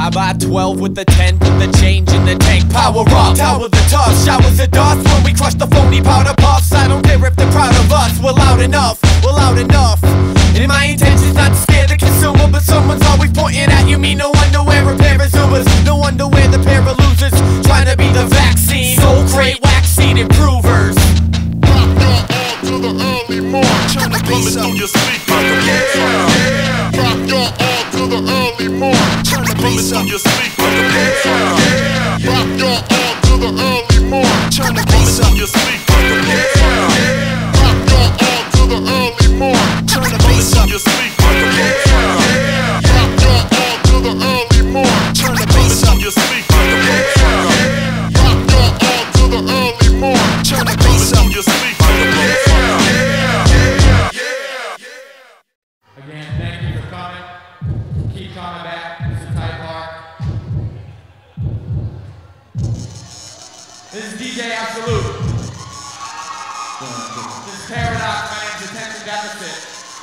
I buy 12 with the 10, put the change in the tank. Power up, tower the tough, showers of dust when we crush the phony powder puffs. I don't care if they're proud of us, we're loud enough, we're loud enough. And my intention's not to scare the consumer, but someone's always pointing at you. Me no underwear, a pair of Zubas, no underwear, the pair of losers, trying to be the vaccine. Soul crate, vaccine improvers. Rock your all to the early morn. Turn the bass up. Through your speakers. Yeah. Rock your all to the early morn. Turn the bass up. Your speakers. Yeah. Rock your all to the early morn. Turn the bass up. Your speakers. Yeah. Rock your all to the early morn. Turn the bass up. Your speakers. Yeah. Rock your all to the early morn. Turn the bass up. Your speakers. Yeah. Rock your all to the early morn. Turn the bass up. Your speakers. Again, thank you for coming. Keep coming back. This is Hyde Park. This is DJ Absolute. This is Paradox. My name's Attention Deficit.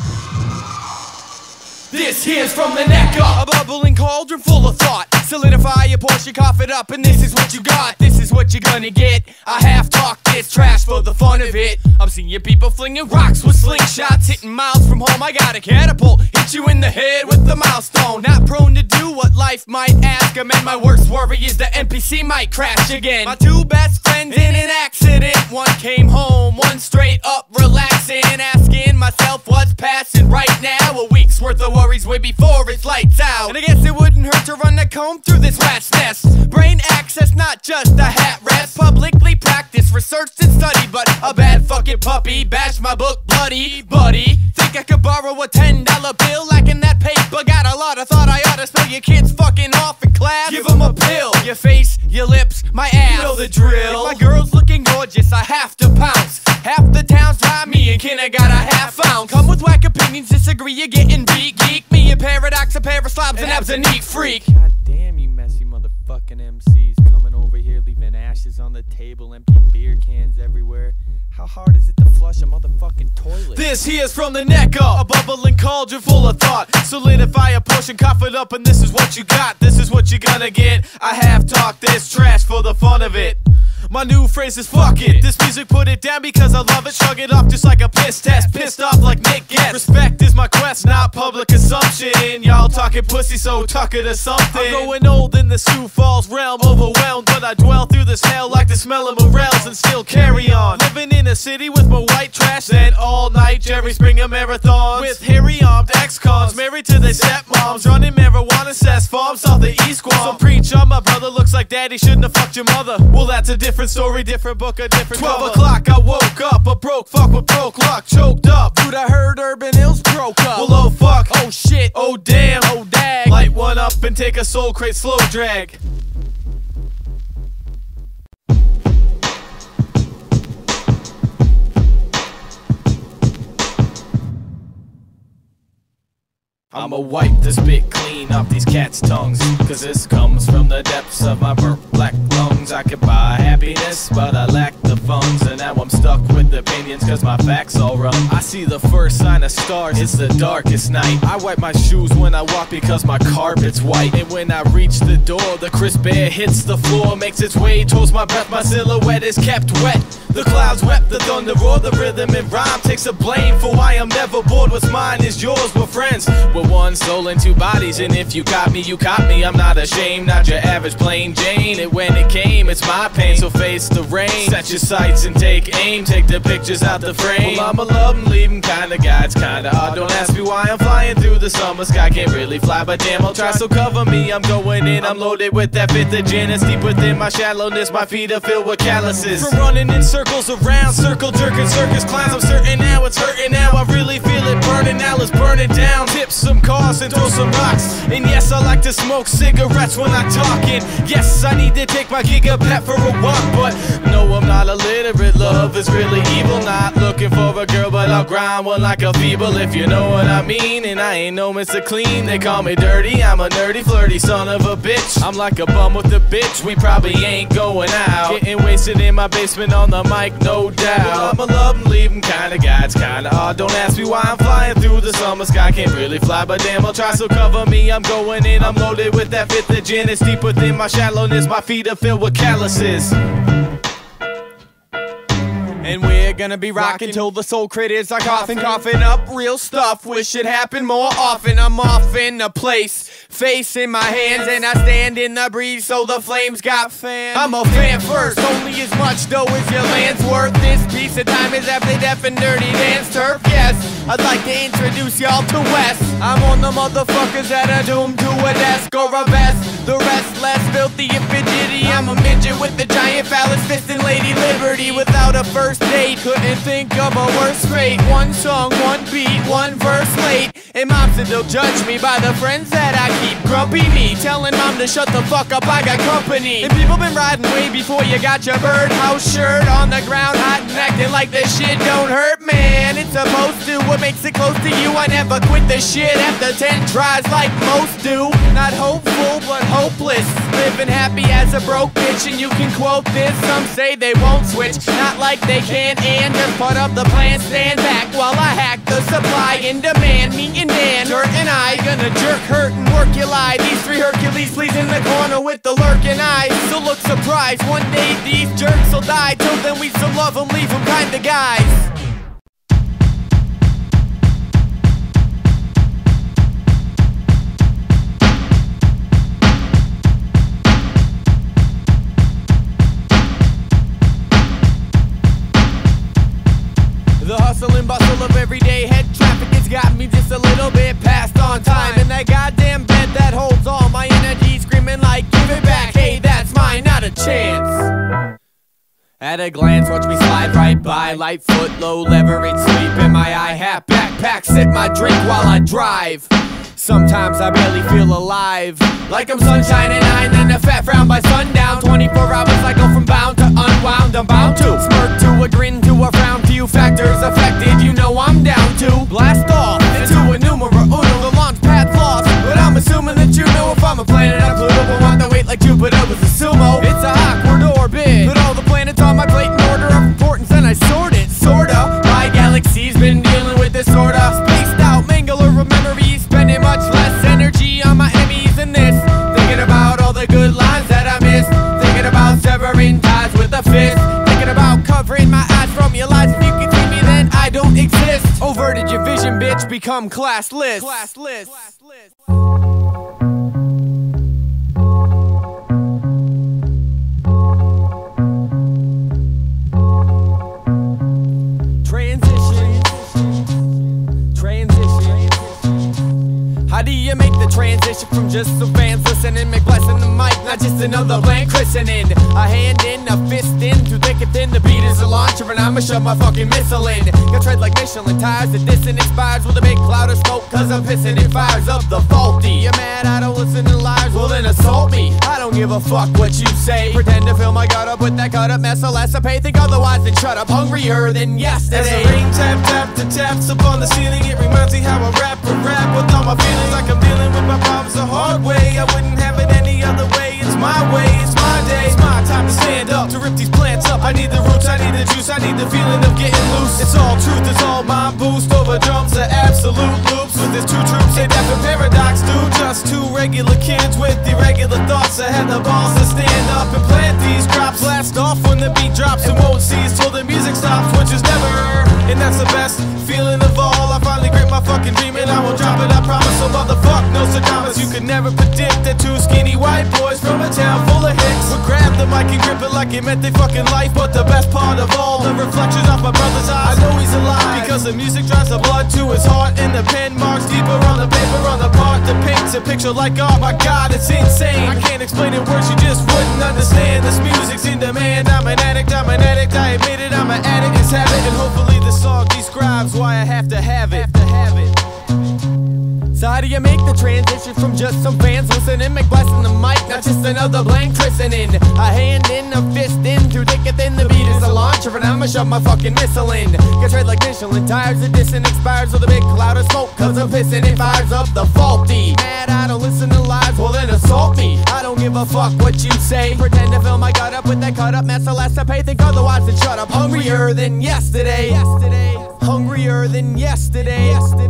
This here's from the neck up, a bubbling cauldron full of thought. Solidify your portion, cough it up, and this is what you got. This is what you're gonna get. I half talk this trash for the fun of it. I'm seeing people flinging rocks with slingshots, hitting miles from home. I got a catapult, hit you in the head with the milestone. Not prone to do what life might ask. I'm and my worst worry is the NPC might crash again. My two best friends in an accident. One came home, one straight up relaxing, asking myself what's passing right now. A week's worth of worries way before it's lights out. And I guess it wouldn't hurt to run a comb through this rat's nest. Brain access, not just a hat rest. Publicly practice, researched and studied, but a bad fucking puppy bashed my book bloody. Buddy, think I could borrow a $10 bill? Lacking that paper, got a lot of thought. I ought to spell your kids fucking off in class. Give them a pill. Your face, your lips, my ass. You know the drill. If my girl's looking gorgeous, I have to pounce. Half the town's dry, me and Ken, I got a half ounce. Come with whack opinions, disagree, you're getting beat. Geek me a paradox, a pair of slobs, and abs a neat freak. God damn you messy motherfucking MCs coming over here, leaving ashes on the table, empty beer cans everywhere. How hard is it to flush a motherfucking toilet? This here's from the neck up, a bubbling cauldron full of thought. Solidify a portion, cough it up, and this is what you got. This is what you're gonna get. I have talked this trash for the fun of it. My new phrase is fuck it. This music, put it down because I love it. Shrug it off just like a piss test. Pissed off like Nick gets. Respect is my quest, not public assumption. Y'all talking pussy, so tuck it or something. I'm going old in the Sioux Falls realm, overwhelmed, but I dwell through this hell like the smell of morels and still carry on. Living in a city with my white trash, then all night Jerry Springer marathons with hairy armed ex-cons, married to their stepmoms, running marijuana cess farms off the East Guam. So preach on my brother, looks like daddy shouldn't have fucked your mother. Well, that's a different story, different book, a different 12 o'clock, I woke up, a broke fuck with broke luck, choked up. Dude, I heard Urban Hills broke up. Well, oh fuck, oh shit, oh damn, oh dag. Light one up and take a Soul Crate slow drag. I'ma wipe this bit clean off these cats' tongues, cause this comes from the depths of my burnt black lungs. I could buy happiness, but I lack the funds, and now I'm stuck with opinions cause my facts all wrong. I see the first sign of stars, it's the darkest night. I wipe my shoes when I walk because my carpet's white, and when I reach the door, the crisp air hits the floor, makes its way towards my breath, my silhouette is kept wet. The clouds wept, the thunder roar, the rhythm and rhyme takes the blame for why I'm never bored. What's mine is yours, we're friends. We're one soul and two bodies, and if you caught me, you caught me. I'm not ashamed, not your average plain Jane. And when it came, it's my pain, so face the rain. Set your sights and take aim, take the pictures out the frame. Well, I'm a love and leave 'em kinda guy, it's kinda hard. Don't ask me why I'm flying through the summer sky. Can't really fly, but damn, I'll try, so cover me. I'm going in, I'm loaded with that fifth of gin. It's deep within my shallowness, my feet are filled with calluses. From running in circles around, circle jerking circus clowns. I'm certain now, it's hurting now. I really feel it burning now, let's burn it down. Tip some cars and throw some rocks. And yes, I like to smoke cigarettes when I'm talking. Yes, I need to take my gigapet for a walk, but no, I'm not not illiterate. Love is really evil. Not looking for a girl, but I'll grind one like a feeble, if you know what I mean. And I ain't no Mr. Clean. They call me dirty, I'm a nerdy, flirty son of a bitch. I'm like a bum with a bitch, we probably ain't going out. Getting wasted in my basement on the mic, no doubt. Well, I'ma love and leave 'em kinda guy, it's kinda odd. Don't ask me why I'm flying through the summer sky. Can't really fly, but damn, I'll try, so cover me. I'm going in, I'm loaded with that fifth of gin. It's deep within my shallowness, my feet are filled with calluses. And we're gonna be rockin' till the soul critters are coughing up real stuff. Wish it happened more often. I'm off in a place, face in my hands, and I stand in the breeze so the flames got fanned. I'm a fan first, only as much dough as your land's worth. This piece of time is after deaf and dirty dance turf. Yes, I'd like to introduce y'all to Wes. I'm on the motherfuckers that are doomed to a desk or a vest. The rest less filthy and fidgety. I'm a midget with a giant phallus fist and Lady Liberty. Without a first date, couldn't think of a worse fate. One song, one beat, one verse late. And mom said they'll judge me by the friends that I keep. Grumpy me, telling mom to shut the fuck up, I got company. And people been riding way before you got your birdhouse shirt on the ground, hot and acting like this shit don't hurt, man. It's supposed to, what makes it close to you? I never quit the shit after 10 tries like most do. Not hopeful, but hopeless. Living happy as a broke bitch, and you can quote this. Some say they won't switch, not like they can, and just put up the plan. Stand back while I hack the supply and demand. Me and Dan, Dirt and I, gonna jerk, hurt, and work you lie. These three Hercules, please, in the corner with the lurking eyes. So look surprised, one day these jerks will die. Till then we still love them, leave them kinda guys. The hustle and bustle of everyday head traffic has got me just a little bit past on time. And that goddamn bed that holds all my energy, screaming like, give it back, hey, that's mine, not a chance. At a glance, watch me slide right by. Light foot, low leverage, sleep in my eye hat. Backpack, sip my drink while I drive. Sometimes I barely feel alive, like I'm sunshine and I, and then a fat frown by sundown. 24 hours I go from bound to unwound. I'm bound to smirk to a grin to a frown. Few factors affected, you know I'm down to blast off into a numero uno. The launch pad's lost, but I'm assuming that you know if I'm a planet on Pluto, but want the weight like Jupiter was a sumo. It's a awkward orbit, put all the planets on my plate in order of importance, and I sort it, sorta. My galaxy's been dealing with this sorta spaced out mangler of memories, spending much less energy on my enemies than this. Thinking about all the good lines that I missed, thinking about severing ties with a fist, thinking about covering my eyes from your lies. If you can see me, then I don't exist. Overted your vision, bitch, become classless. How do you make the transition from just some fans listening, make blessing the mic, not just another blank christening? A hand in, a fist in, through thick and thin, the beat is a launcher and I'ma shove my fucking missile in. Got tread like Michelin tires, the distant expires with a big cloud of smoke, cause I'm pissing in fires of the faulty. You're mad I don't listen to lies, well then assault me. I don't give a fuck what you say, pretend to fill my gut up with that cut up mess, so less I pay. Think otherwise then shut up, hungrier than yesterday. As the rain tap to taps up on the ceiling, it reminds me how I rap with all my feelings, like I'm dealing with my problems the hard way. I wouldn't have it any other way. It's my way, it's my day, it's my time to stand up, to rip these plants up. I need the roots, I need the juice, I need the feeling of getting loose. It's all truth, it's all my boost. Over drums are absolute loops. With this two troops, ain't that for paradox, dude? Just two regular kids with irregular thoughts. I had the balls to stand up and plant these crops. Blast off when the beat drops and won't cease till the music stops, which is never. And that's the best feeling of all. I finally grip my fucking dream and I won't drop it, I promise. So motherfuck no Sadamas. You could never predict that two skinny white boys from a town full of hicks would grab the mic and grip it like it meant their fucking life. But the best part of all, the reflections off my brother's eyes. I know he's alive because the music drives the blood to his heart, and the pen marks deeper on the paper on the part that paints a picture like, oh my god, it's insane. I can't explain in words, you just wouldn't understand. This music's in demand. I'm an addict, I admit it, I'm an addict, it's habit. And hopefully this song describes why I have to have it. So how do you make the transition from just some fans listening, make blasting the mic, not just another blank christening? A hand in, a fist in, through thick and thin, the beat is a launcher, and I'ma shove my fucking missile in. Get red like Michelin tires, the distant expires with a big cloud of smoke, cause I'm pissing, it fires up the faulty. Mad, I don't listen to lies, well then assault me. I don't give a fuck what you say, pretend to fill my gut up with that cut up mess, the last to pay, think otherwise then shut up. Hungrier than yesterday, hungrier than yesterday.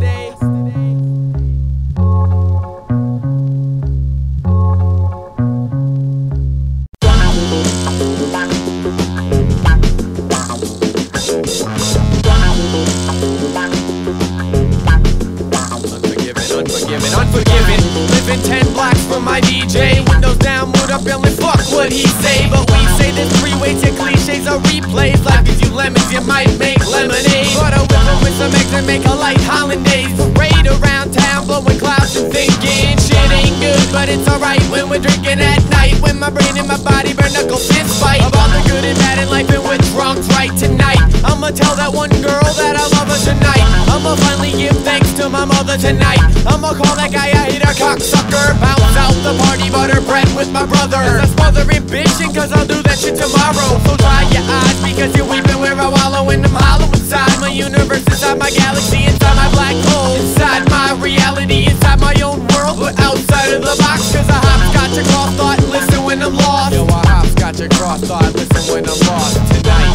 Unforgiven, living 10 blocks from my DJ. Windows down, mood up, yelling fuck what he say. But we say this three-way to cliches are replays. Life gives you lemons, you might make lemonade. But I whip up with some eggs and make a light hollandaise. Parade around town, blowing clouds and thinking shit ain't good, but it's alright when we're drinking at night. When my brain and my body burn knuckle fist fight. Of all the good and bad in life and which wrong's right tonight. I'ma tell that one girl that I love her tonight. I'ma finally give thanks to my mother tonight. I'ma call that guy a hater cocksucker. Bounce out the party, butter bread with my brother. I smother ambition cause I'll do that shit tomorrow. So dry your eyes because you're weeping where I wallow in them hollow inside. My universe, inside my galaxy, inside my black hole. Inside my reality, inside my own world. But outside of the box cause I hopscotch across thought and listen when I'm lost. Yo, I hopscotch across thought and listen when I'm lost tonight.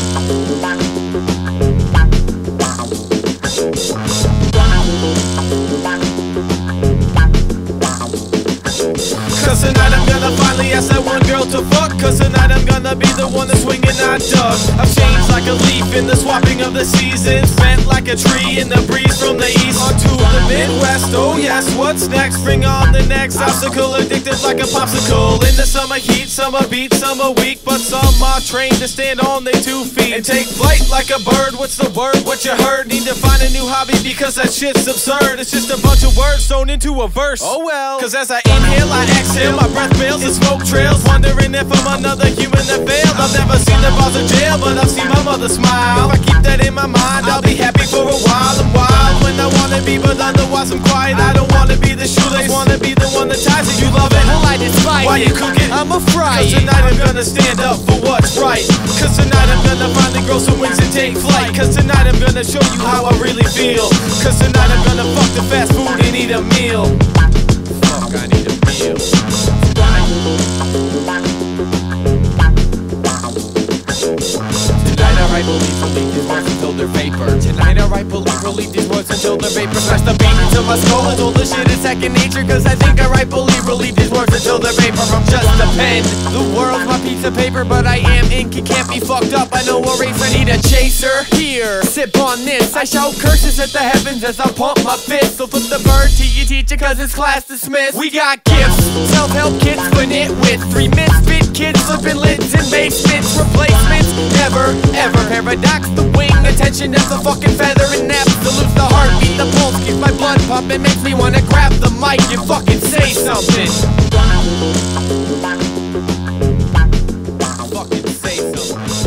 Cause tonight I'm gonna finally ask that one girl to fuck. Cause tonight I'm gonna be the one that's swinging that duck. I've changed like a leaf in the swapping of the seasons. Bent like a tree in the breeze from the east onto the Midwest. Oh yes, what's next? Bring on the next obstacle. Addicted like a popsicle. In the summer heat, summer beat, summer weak. But some are trained to stand on their 2 feet and take flight like a bird. What's the word? What you heard? Need to find a new hobby because that shit's absurd. It's just a bunch of words thrown into a verse. Oh well. Cause as I inhale, I exhale. My breath fails and smoke trails. Wondering if I'm another human that failed. I've never seen the bars of jail, but I've seen my mother smile. If I keep that in my mind, I'll be happy for a while. I'm wild when I wanna be, but otherwise I'm quiet. I don't wanna be the shoelace, wanna be the one that ties it. You love it? Well, I despise why you cook it? I'm a fry. Cause tonight I'm gonna stand up for what's right. Cause tonight I'm gonna finally grow some wings and take flight. Cause tonight I'm gonna show you how I really feel. Cause tonight I'm gonna fuck the fast food and eat a meal. Fuck, I need a meal. Tonight I write believe these words until they're vapor. Tonight I write believe these words until they're vapor. Smash the beat into my skull and all this shit is second nature. Cause I think I write believe these words until they're vapor. I'm just a pen. The world's my piece of paper, but I am ink. It can't be fucked up. I know a racer, need a chaser. Here, sip on this. I shout curses at the heavens as I pump my fist. So put the bird to your teacher cause it's class dismissed. We got gifts, self-help kits for nitwits. 3 misfit kids flipping lids in basements. Replacements, never, ever. Paradox the wing, attention that's a fucking feather. And absolute the heartbeat, the pulse keeps my blood pumping. Makes me wanna grab the mic and fucking say something. Fucking say something.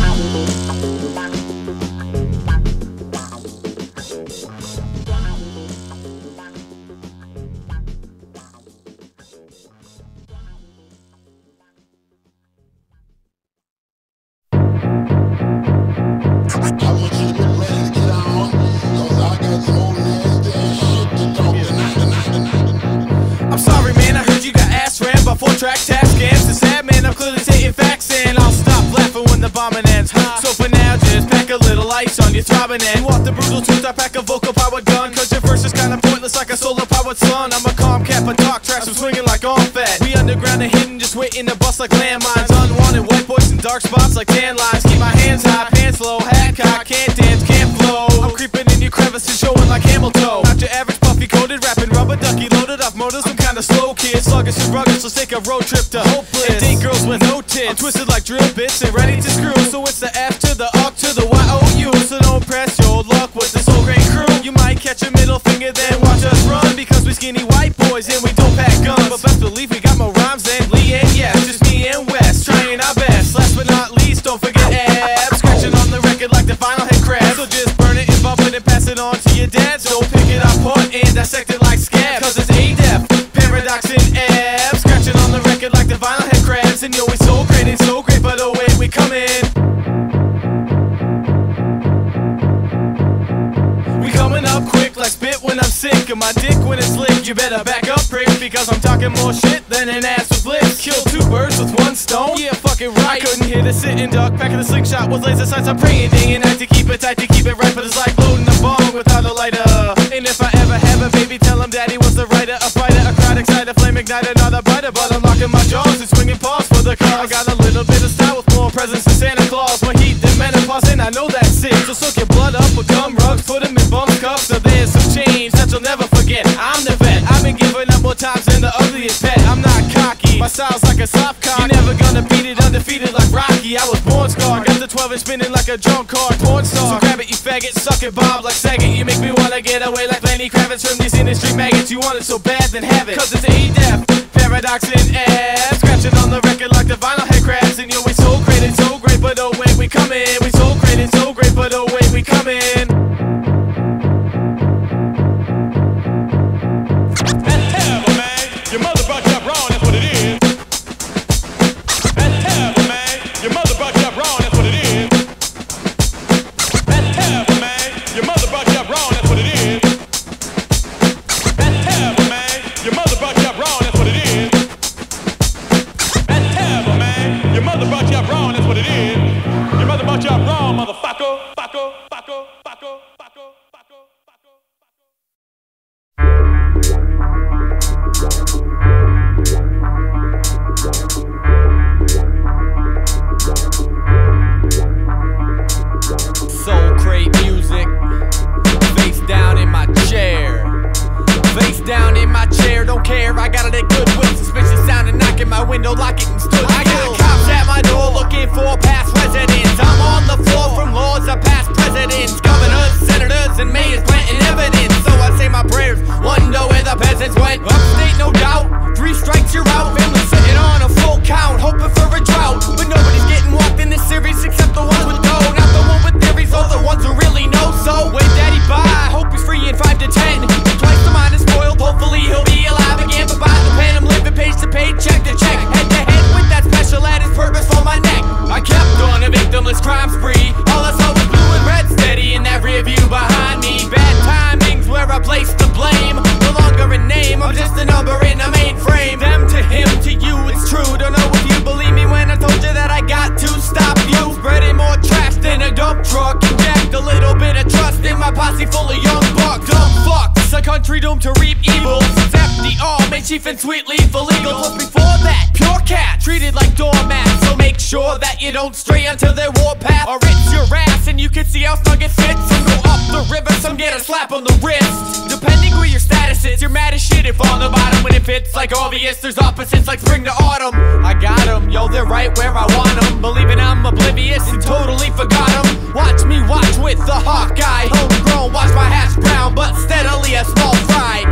I'm sorry man, I heard you got ass rammed by 4-track task scams. It's sad man, I'm clearly taking facts and I'll stop laughing when the bombing ends. So for now, just pack a little ice on your throbbing end. You want the brutal truth, I pack a vocal powered gun. Cause your verse is kinda pointless like a solar powered sun. I'm a calm cat, but dark tracks, I'm swinging like on fat. We underground and hidden, just waiting to bust like landmines. Unwanted white boys in dark spots like tan lines. Keep my hands high, pants low, hat cock, can't dance, can't flow. I'm creeping in your crevices, showing like camel toe. Not your average puffy coated, rapping rubber ducky loaded off motors. I'm kinda slow kid, sluggish and rugged, so take a road trip to Hopeless and date girls with no tits. I'm twisted like drill bits and ready to screw. So it's the F to the up to the Y-O-U. So don't press your luck with this whole great crew. You might catch a middle finger, then watch us run. Because we skinny white boys and we don't pack guns. But best believe we got more rhymes than Lee and yes. Just me and West, trying our best. Last but not least, don't forget Ab. Scratching on the record like the final hit crab. So just burn it and bump it and pass it on to your dad. So pick it apart and dissect it like dude, you better back up, prick, because I'm talking more shit than an ass with lips. Kill two birds with one stone? Yeah, fucking right. I couldn't hit a sitting duck. Back of the slingshot with laser sights. I'm praying day and night to keep it tight, to keep it right, but it's like loading a bong without a lighter. And if I ever have a baby, tell him daddy was the writer, a fighter, a crowd exciter, flame igniter, not a biter, but I'm locking my jaws and swinging paws for the cause. I got a little bit of style with more presence than Santa Claus. My heat than menopause, and I know that's it. So soak your blood up with gum rugs, put them in bum cups. So there's some change that you'll never forget. I'm the vet, I've been giving up more times than the ugliest pet. I'm not cocky, my style's like a soft cock. You're never gonna beat it undefeated like Rocky. I was born scarred, got the 12-inch spinning like a drunk car porn star. So grab it, you faggot, suck it, bob like Saget. You make me wanna get away like Lenny Kravitz from these industry maggots. You want it so bad, then have it, cause it's A-Def, Paradox in F. Scratch it on the record like the vinyl head crabs. And yo, we so great, but oh wait, we coming. We so great, but oh wait, we coming. That's terrible, man. Your mother brought you up wrong, that's what it is. That's terrible, man. Your mother brought you up wrong, that's what it is. That's terrible, man. Your mother brought you up wrong, that's what it is. That's terrible, man. Your mother brought you up wrong, that's what it is. That's terrible, man. Your mother brought you up wrong, that's what it is. Your mother brought you up wrong, motherfucker. Soul crate music. Face down in my chair. Face down in my chair, don't care. I got it at Goodwill. Suspicious sound and knocking my window, lock it and stood. I got cops at my door looking for past residents. I'm on the floor from lords of past presidents, governors, senators, and mayors planting evidence. So I say my prayers, wonder where the peasants went. Upstate, no doubt. 3 strikes, you're out. Family sitting on a full count, hoping for a drought. But nobody's getting walked in this series except the ones with dough. Not the one with theories, or the ones who really know. So wave daddy bye, hope he's free in 5 to 10. Twice the mind is spoiled, hopefully he'll be alive again. But by the pen, I'm living page to page, check to check, head to head with that special added purpose for my neck. I kept on a victimless crime spree. All I saw was blue and red steady in that rear view behind me. Bad timing's where I place the blame. No longer a name, I'm just a number in a mainframe. Them to him, to you, it's true. Don't know if you believe me when I told you that I got to stop you. Spreading more trash than a dump truck. Inject a little bit of trust in my posse full of young bucks. Dumb fucks, a country doomed to reap evil. It's FDR, made chief and sweet lethal legal. Plus before that, pure cat, treated like doormats. So make sure that you don't stray onto their warpath, or it's your ass and you can see how snug it fits. Some go up the river, some get a slap on the wrist. Depending where your status is, you're mad as shit if on the bottom. When it fits like obvious, there's opposites like spring to autumn. I got them, yo, they're right where I want them. Believing I'm oblivious and totally forgot them. Watch me watch with the Hawkeye. Homegrown, watch my hash brown, but steadily a small fry.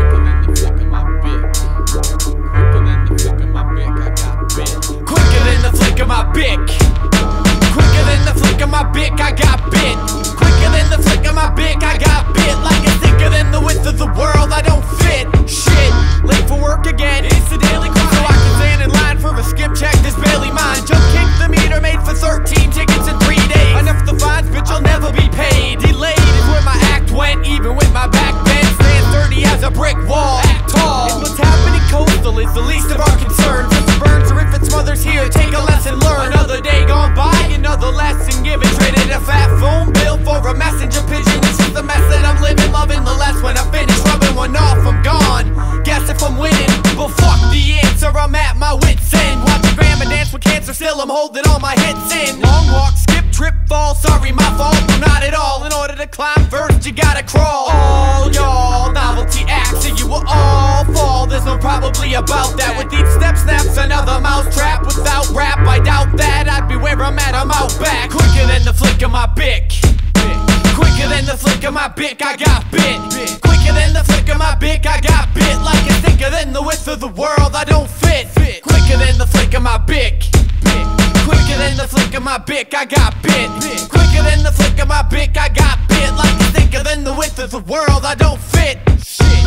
Quicker than the flick of my bick. Quicker than the flick of my bick, I got bit. Quicker than the flick of my bick, I got bit. Like it's thicker than the width of the world, I don't fit. Shit, late for work again, it's the daily grind. So I can stand in line for a skip check, this barely mine. Jump kick the meter, made for 13 tickets in 3 days. Enough the fines, bitch, I'll never be paid. Delayed is where my act went, even with my back bent. Stand 30 as a brick wall, act tall. And what's happening coastal is the least of our concerns. If it burns or if it smothers here, take a lesson learned. Another day gone by, another lesson given. Traded a fat phone bill for a messenger pigeon. This is the mess that I'm living, loving the less. When I finish rubbing one off, I'm gone. Guess if I'm winning, but fuck the answer, I'm at my wit's end. Watching grandma dance with cancer, still I'm holding all my hits in. Long walk, skip, trip, fall, sorry, my fault, no, not at all. In order to climb first, you gotta crawl. All y'all novelty acts, and you will all fall. There's no probably about that. With each step snaps another mousetrap. Without rap, I doubt that I'd be where I'm at, I'm out back. Quicker than the flick of my bick. Quicker than the flick of my bick, I got bit. Quicker than the flick of my bick, I got bit. Like it's thicker than the width of the world, I don't fit. Quicker than the flick of my bick. Quicker than the flick of my bick, I got bit. Quicker than the flick of my bick, I got bit. Like it's thicker than the width of the world, I don't fit. Shit.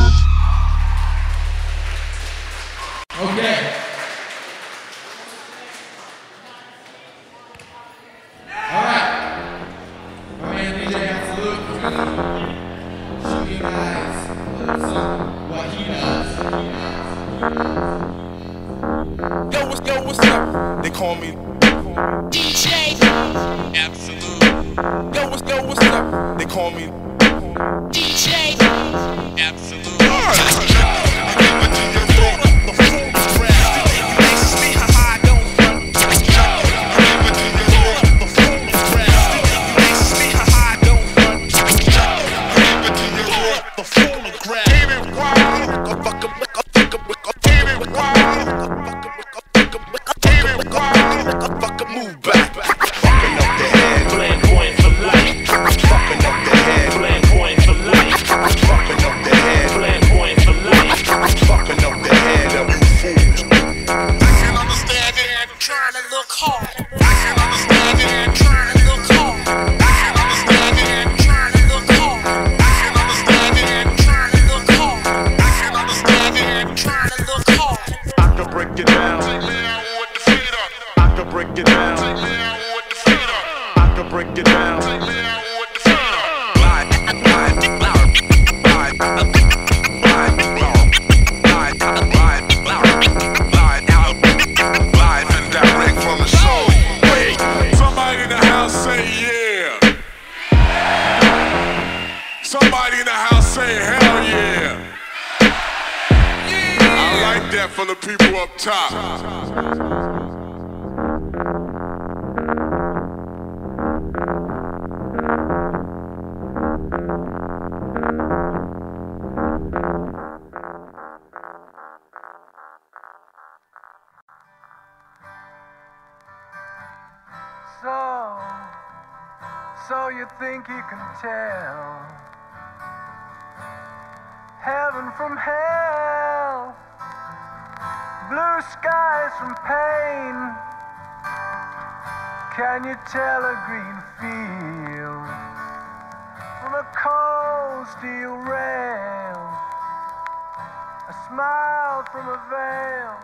Okay. Alright. My man DJ Absolute is gonna show you guys what he does. Yo, what's up? They call me DJ Absolute. Yo, what's up? They call me DJ Absolute. Somebody in the house say hell yeah. I like that from the people up top. So you think you can tell heaven from hell, blue skies from pain? Can you tell a green field from a cold steel rail, a smile from a veil?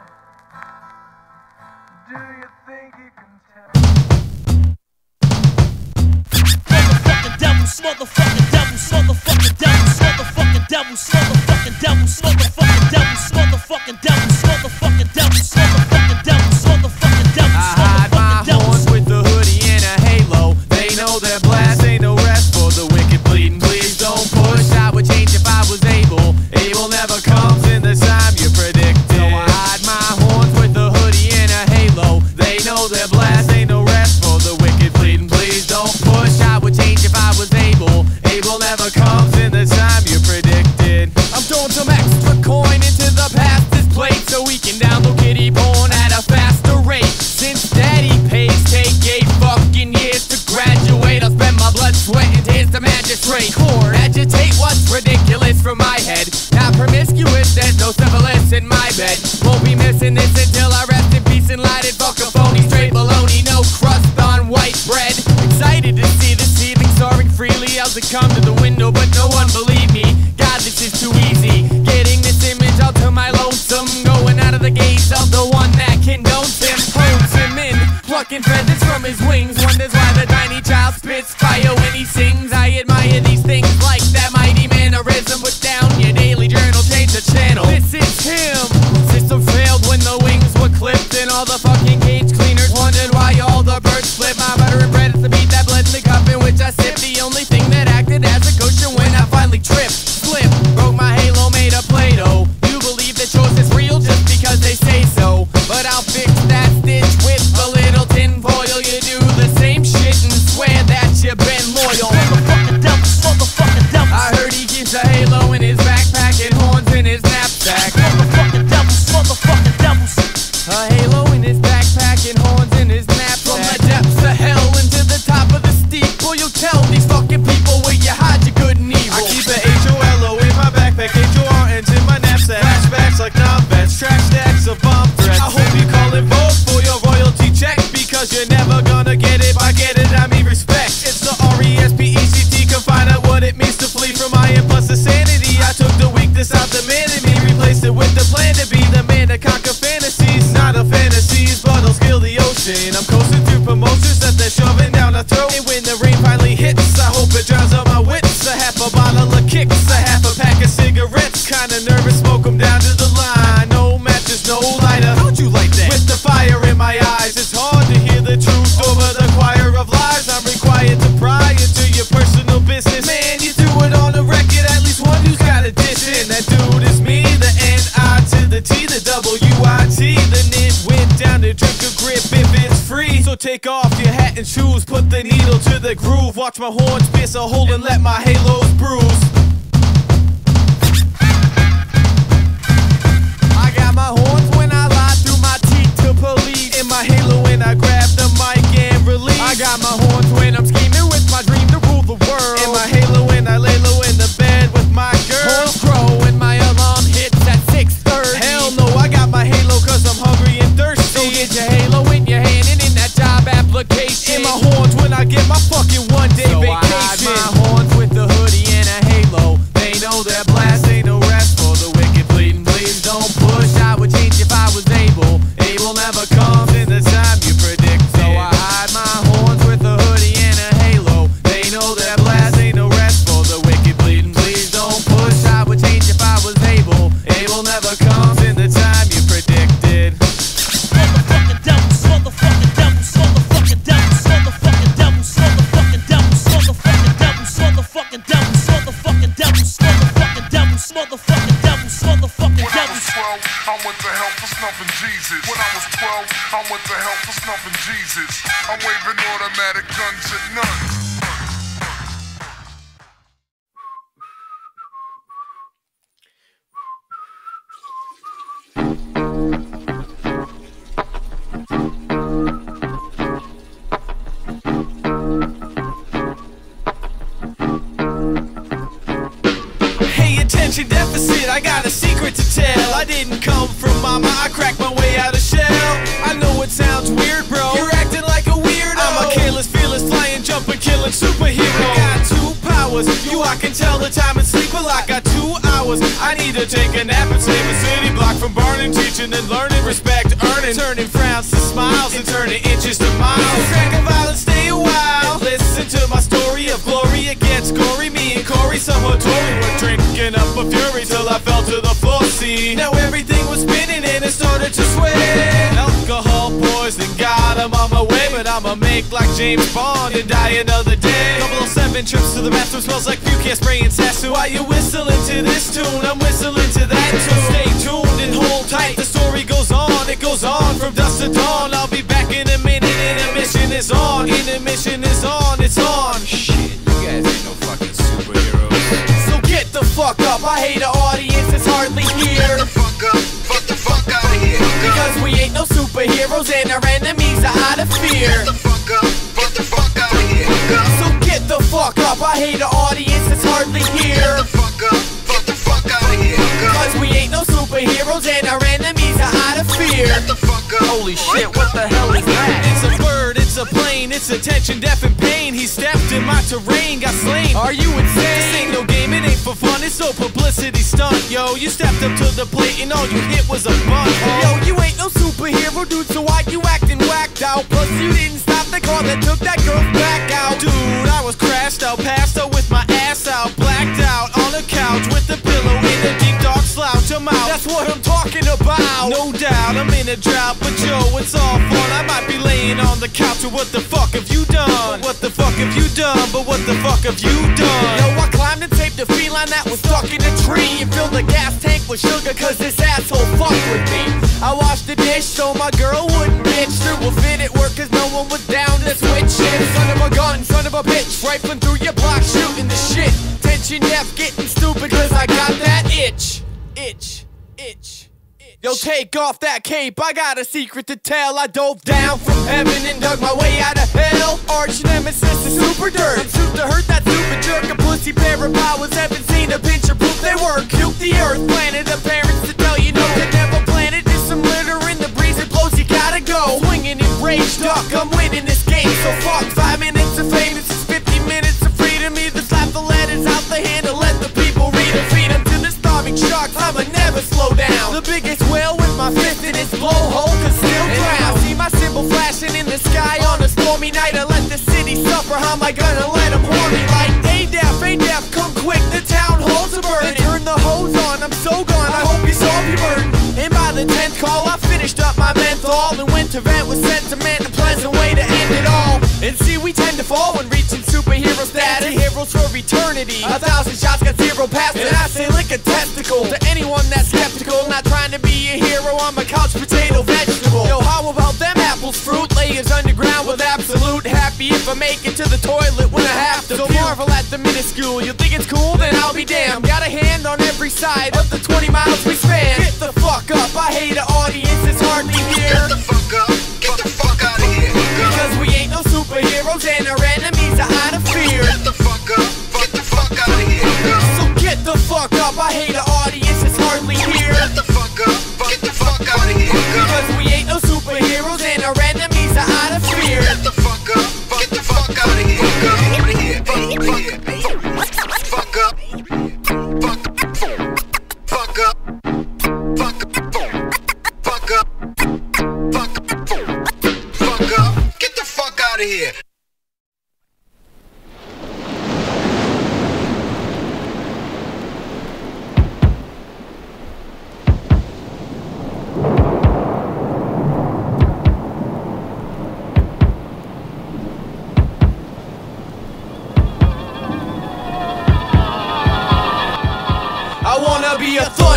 Do you think you can tell? Motherfucking devils, motherfucking devils, motherfucking devils, motherfucking devils, motherfucking devils, motherfucking devils, motherfucking devils, motherfucking devils, motherfucking devils. I hide my horns with the hoodie and a halo. They know that blast ain't no rest for the wicked bleeding. Please don't push. I would change if I was able. Able never comes in the time you predicted. So I hide my horns with the hoodie and a halo. They know that blast ain't no rest for the wicked bleeding. Please don't push. I would change if I was able. Able never comes in the time you predicted. I'm throwing some extra coin into the pastor's plate so we can download kiddie porn at a faster rate. Since daddy pays take 8 fucking years to graduate, I'll spend my blood, sweat, and tears to magistrate court. Agitate what's ridiculous from my head. Not promiscuous, there's no syphilis in my bed. Won't be missing this until I rest in peace and lighted. Fuck a phony, straight baloney, no crust on white bread. Excited to see this evening soaring freely. Else it come to the window, but no one believed me. God, this is too easy. Getting this image out to my lonesome. Going out of the gates of the one that condones him. Holds him in, plucking feathers from his wings. Wonders why the tiny child spits fire when he sings. I admire these things like that mighty mannerism. Put down your daily journal, change the channel. This is him. System failed when the wings were clipped, and all the fucking cage cleaners wondered why all the birds flip. My butter and bread is the beat that bled in the cup in which I sip. The only thing that acted as a cushion when I finally tripped, slipped, broke my halo made of Play-Doh. You believe that yours is real just because they say so, but I'll fix that stitch with a little tin foil. You do the same shit So take off your hat and shoes, put the needle to the groove. Watch my horns pierce a hole and let my halos bruise. I got my horns when I lie through my teeth to police. In my halo when I grab the mic and release. I got my horns when I'm scheming with my dream to rule the world. In my halo when I lay low in the bed with my girl. Horns grow when my alarm hits at 6:30. Hell no, I got my halo cause I'm hungry and thirsty. So get your halo in your hand and in that job application. In my horns when I get my fucking one-day so vacation. I hide my horns with the hoodie and a halo. They know that blast ain't no rest for the wicked bleeding. Please don't push, I would change if I was able. Able never comes in the time you predict. So I hide my horns with a hoodie and a halo. They know that blast ain't no rest for the wicked bleeding. Please don't push, I would change if I was able. Able never comes in the time you predicted. Motherfucking devils, motherfucking devils, motherfucking devils, motherfucking devils, motherfucking devils, motherfucking devils, motherfucking devils, motherfucking devils, motherfucking devils, motherfucking devils, motherfucking When I was devils. 12, I went to hell for snuffing Jesus. When I was 12, I went to hell for snuffing Jesus. I'm waving automatic guns at none. Attention deficit, I got a secret to tell. I didn't come from mama, I cracked my way out of shell. I know it sounds weird, bro, you're acting like a weirdo. I'm a careless, fearless, flying, jumping, killing superhero. I got 2 powers, you I can tell the time and sleep. Well, I got 2 hours, I need to take a nap and save a city block from burning. Teaching and learning, respect, earning, turning frowns to smiles and turning inches to miles. Crack and violence, stay a while. Listen to my story of glory, it gets gory. Me and Corey, some Tory were drinking up a fury till I fell to the floor. See, now everything was spinning and it started to sway. Alcohol poison got him on my way, but I'ma make like James Bond and die another day. 007 trips to the bathroom, smells like puke, can't spray and sassy. While you whistling to this tune, I'm whistling to that tune. Stay tuned and hold tight, the story goes on, it goes on from dusk to dawn. I'll be back in a minute, intermission is on, intermission is on, it's on. Shit, you guys ain't no fucking superheroes. So get the fuck up, I hate the audience, it's hardly here. Fuck the fuck out of here. Because we ain't no superheroes and our enemies are out of fear. Fuck the fuck out of here. So get the fuck up, I hate the audience, it's hardly here. Fuck the fuck out of here. Because we ain't no superheroes and our enemies are out of fear. Holy shit, what the hell is that? It's a bird, it's a plane, it's attention, deaf and pain. He stepped in my terrain, got slain. Are you insane? This ain't no game, it ain't for fun, it's no publicity stunt. Yo, you stepped up to the plate and all you hit was a bunt. Yo, you ain't no superhero, dude, so why you acting whacked out? Plus you didn't stop the car that took that girl back out. Dude, I was crashed out, passed out with my ass out, blacked out on the couch with the pillow in a deep dark slouch. I'm out, that's what I'm talking about. No doubt, I'm in a drought, but yo, it's all fun. I might be laying on the couch, but what the fuck have you done? What the fuck have you done? But what the fuck have you done? Yo, I climbed and taped a feline that was stuck in a tree and filled the gas tank with sugar cause this asshole fucked with me. I washed the dish so my girl wouldn't bitch. Threw a fit at work cause no one was down to switch shit. Son of a gun, son of a bitch, rifling through your block shooting the shit. Tension deaf, getting stupid cause I got that itch. Itch. Yo, take off that cape, I got a secret to tell. I dove down from heaven and dug my way out of hell. Arch nemesis is super dirt. I'm suit to hurt that stupid jerk. A pussy pair of powers, haven't seen a pinch of proof they work. Cute the earth, planted the parents to tell you no. They never planted, there's some litter in the breeze, it blows, you gotta go. Swinging in rage, duck, I'm winning this game. So fuck 5 minutes of fame, this is 50 minutes of freedom. Either slap the letters out the hand or let the people read them. Feed them to the starving sharks, I'ma never slow down. The biggest whale with my fist in its blowhole can still drown. I see my symbol flashing in the sky on a stormy night. I let the city suffer, how am I gonna let them horn me like ADAF, come quick, the town halls are burning. Turn the hose on, I'm so gone, I hope you saw me burn. And by the 10th call, I finished up my menthol. The winter vent was sentiment, a pleasant way to end it all. And see, we tend to fall when reaching superhero status. Heroes for eternity, 1,000 shots got 0 passes. And I say lick a testicle to anyone that's skeptical. Not trying to be a hero, I'm a couch potato vegetable. Yo, how about them apples, fruit layers underground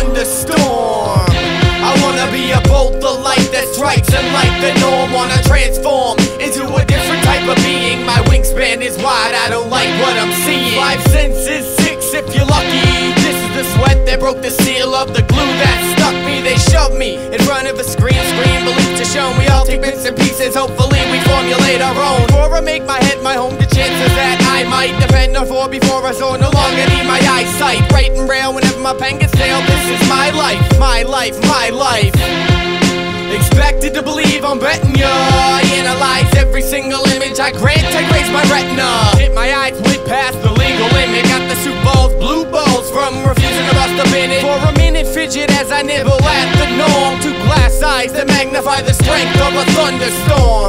thunderstorm. I wanna be a bolt of light that strikes unlike the norm. Wanna transform into a different type of being. My wingspan is wide, I don't like what I'm seeing. 5 senses, 6 if you're lucky. This is the sweat that broke the seal of the glue that stuck me. They shoved me in front of a screen belief to show me. I'll take bits and pieces, hopefully we formulate our own. Before I make my head my home, the chances that I might depend on for before I soar. No longer need my eyesight. Right and rail whenever my pen gets stale. This is my life, my life, my life. Expected to believe I'm betting ya. I analyze every single image I grant. I raise my retina, hit my eyes with past the legal limit. Got the soup balls, blue balls from refusing to bust a minute. For a minute fidget as I nibble at the norm. 2 glass eyes that magnify the strength of a thunderstorm.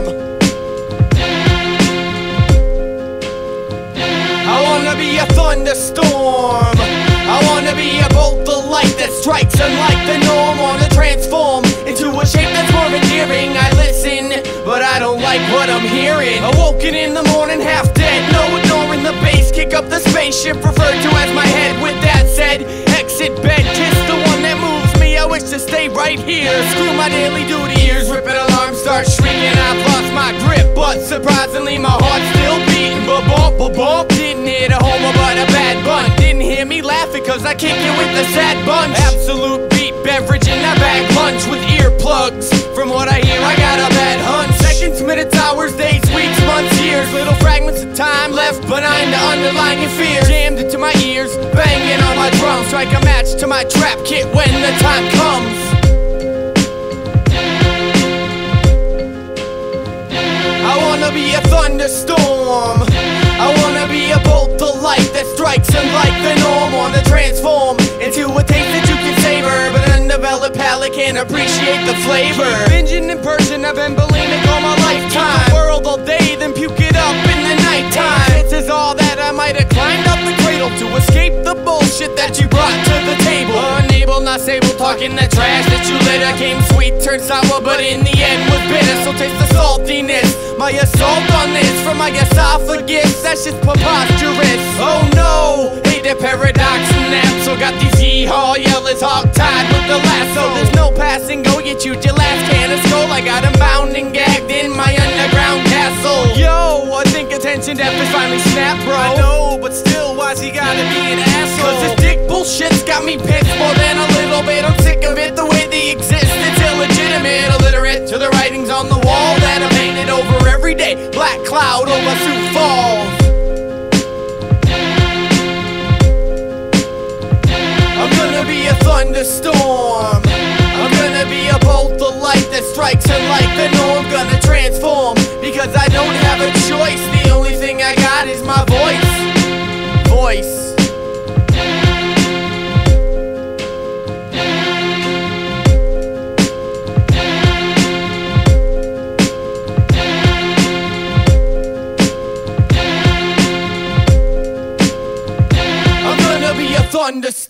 I wanna be a thunderstorm. I wanna be a bolt of light that strikes unlike the norm. Wanna transform into a shape that's more endearing. I listen, but I don't like what I'm hearing. Awoken in the morning, half dead, no ignoring the bass. Kick up the spaceship, referred to as my head. With that said, exit bed, kiss the one that moves me. I wish to stay right here. Screw my daily duty ears, ripping alarms, start shrieking. I've lost my grip, but surprisingly my heart's still beating. Ba-bump, didn't hit a homer but a bad bun. Didn't hear me laughing cause I kick it with the sad bunch. Absolute beat beverage in that bag lunch with earplugs. From what I hear I got a bad hunch. Seconds, minutes, hours, days, weeks, months, years. Little fragments of time left behind to underline your fear. Jammed into my ears, banging on my drum. Strike a match to my trap kit when the time comes. I wanna be a thunderstorm. I wanna be a bolt of light that strikes unlike the norm. Wanna transform into a taste that you can savor, but an undeveloped palate can't appreciate the flavor. Binging in person, I've been bulimic all my lifetime. Eat the world all day, then puke it up in the nighttime. This is all that I might have climbed up the cradle to escape the bullshit that you brought to the table. Unable, not stable, talking the trash that you litter. Came sweet, turned sour, but in the end was bitter. So taste the saltiness. My assault on this from my esophagus, that's just preposterous. Oh no, hate the paradox snap. So got these yeehaw yellers hog-tied with the lasso. There's no passing go, you chewed your last can of skull. I got him bound and gagged in my underground castle. Yo, I think attention deficit finally snapped, bro. I know, but still, why's he gotta be an asshole? Cause this dick bullshit's got me pissed more than a little bit. I'm sick of it, the way they exist, it's illegitimate. Illiterate to the writings on the wall that are painted over every day. Black cloud over Sioux Falls. I'm gonna be a thunderstorm. I'm gonna be a bolt of light that strikes unlike the norm. Gonna transform because I don't have a choice. The only thing I got is my voice. Thunderstorm.